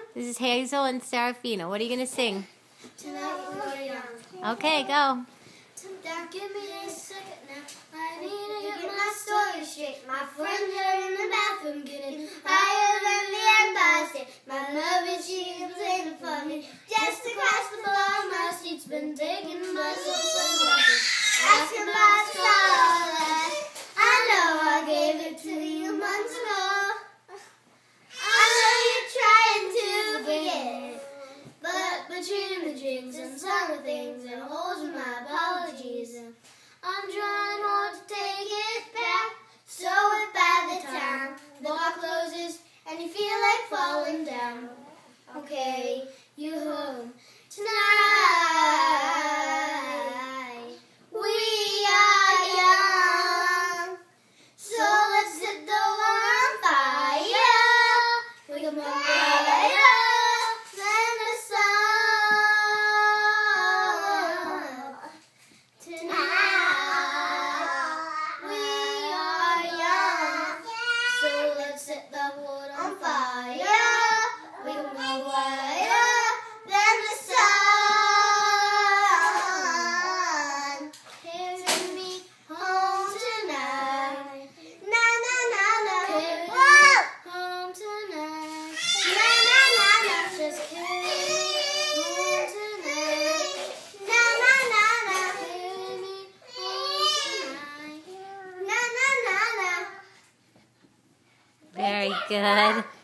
This is Hazel and Serafina. What are you going to sing? Tonight we're young. Okay, go. Give me a second now. I need to get my story straight. My friends are in the bathroom getting higher than the Empire State. My mother, she was waiting for me just across the floor. My seat's been taken by some sunglasses. Asking about Starlight. I know I gave it to you months ago. I know you're trying to forget, but between the drinks and some of the things and holes in my apologies, I'm trying hard to take it back. So if by the time the bar closes and you feel like falling down, okay, you're home tonight. We are young, so let's set the world on fire. We come on fire. Set the world on fire. We will go higher than the sun. Carry me home tonight. Na na na na. Carry me home tonight. Na na na na. Just carry me home tonight. Na na na na. Carry me home tonight. Na na na na. Very good.